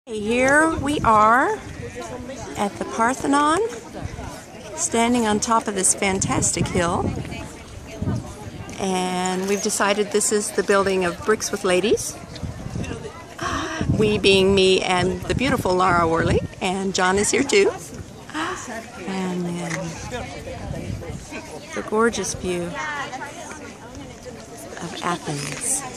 Here we are at the Parthenon, standing on top of this fantastic hill, and we've decided this is the building of Bricks with Ladies. We being me and the beautiful Laura Worley, and John is here too. And then the gorgeous view of Athens.